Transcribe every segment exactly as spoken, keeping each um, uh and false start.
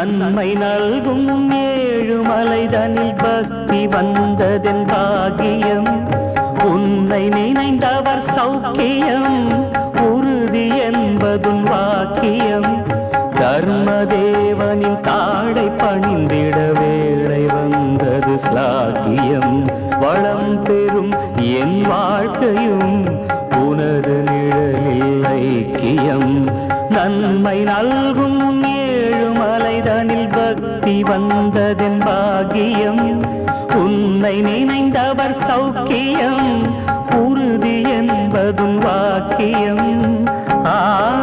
நன்மை நல்கும் ஏழுமலைதனில் பக்தி வந்ததென் பாகியம். உன்னை நினைந்தவர் சௌக்கியம் உறுதி என்பதும் வாக்கியம். தர்மதேவனின் தாடை பணிந்திட வேளை வந்தது ஸ்லாகியம். வளம் பெறும் என் வாழ்க்கையும் உனது நிழலில் ஐக்கியம். நன்மை நல்கும் ஏழுமலைதனில் பக்தி வந்ததென் பாகியம். உன்னை நினைந்தவர் சௌக்கியம் உறுதி என்பதும் வாக்கியம். ஆ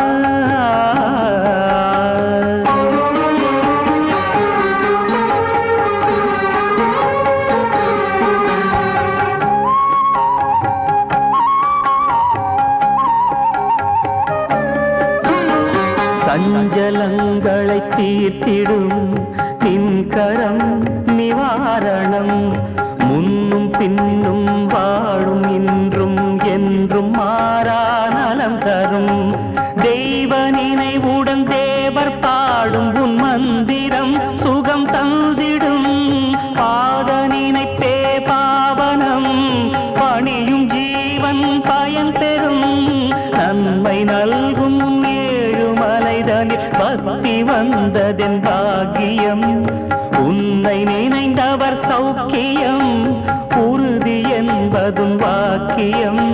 சஞ்சலங்களை தீர்த்திடும் நின் கரம் நிவாரணம். முன்னும் பின்னும் வாழும் இன்றும் என்றும் மாறா நலம் தரும். தெய்வ நினைவுடன் தேவர் பாடும் உன் மந்திரம் சுகம் தந்திடும். பாத நினைப்பே பாவனம் பணியும் ஜீவன் பயன் பெறும். நன்மை நல்கும் ஏழுமலைதனில் பக்தி வந்ததென் பாகியம். உன்னை நினைந்தவர் சௌக்கியம் உறுதி என்பதும் வாக்கியம்.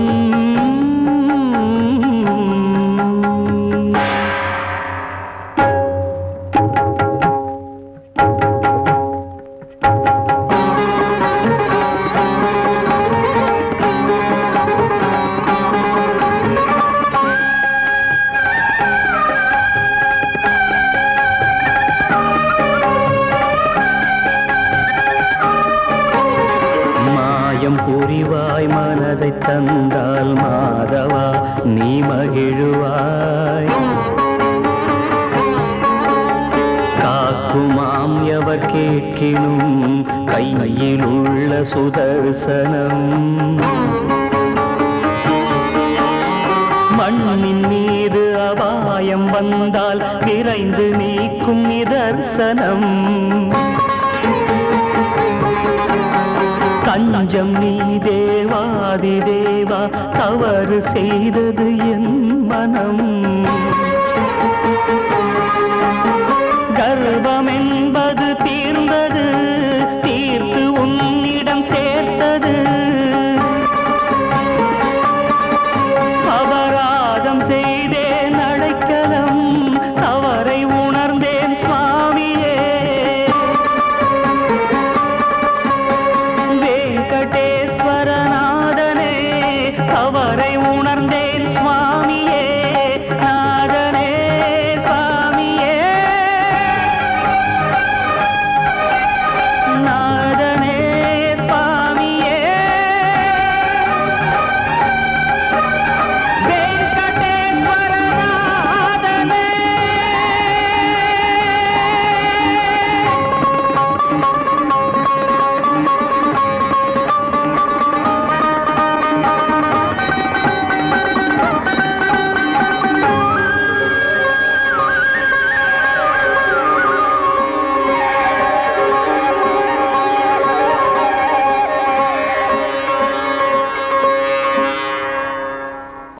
புரிவாய் மனதை தந்தால் மாதவா நீ மகிழுவாய். காக்குமாம் எவர் கேட்கினும் கையில் உள்ள சுதர்சனம். மண்ணின் மீது அபாயம் வந்தால் விரைந்து நீக்கும் நிதர்சனம். தஞ்சம் நீ தேவாதி தேவா தவறு செய்தது என் மனம். கர்வம் என்பது தீர்ந்தது தீர்த்து உன்னிடம் சேர்த்தது. அபராதம் செய்தேன் அடைக்கலம் தவறை உணர்ந்தேன் சுவாமியே. வெங்கடேஸ்வரநாதனே தவறை